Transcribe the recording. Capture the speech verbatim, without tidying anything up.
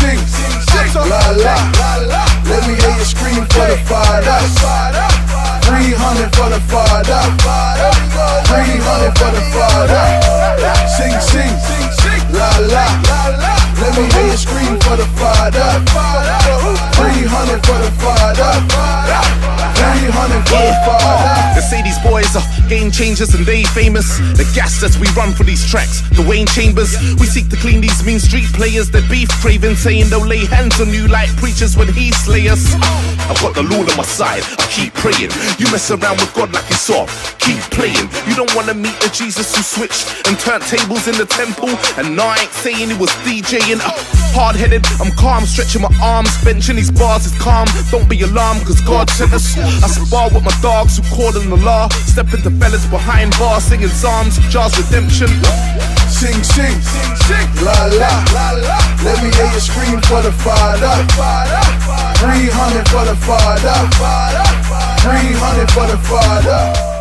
sing, la la. Let me hear you scream for the Father. three hundred for the Father. three hundred for the Father. Sing, sing, la la. Let me hear you scream for the Father. three hundred for the Father. three hundred for the Father. They say these boys are game changers and they famous. The gas as we run for these tracks, the Wayne Chambers. We seek to clean these mean street players. They're beef craving, saying they'll lay hands on you like preachers when he slay us. I've got the Lord on my side, I keep praying. You mess around with God like it's off, keep playing. You don't wanna meet the Jesus who switched and turned tables in the temple. And no, I ain't saying he was DJing. uh, Hard-headed, I'm calm, stretching my arms, benching these bars is calm. Don't be alarmed, cause God sent us. I spar with my dogs who call in the law. Step into fellas behind bars, singing psalms, Jars redemption. Sing, sing, la la. Let me hear you scream for the Father. three hundred for the Father. three hundred for the Father.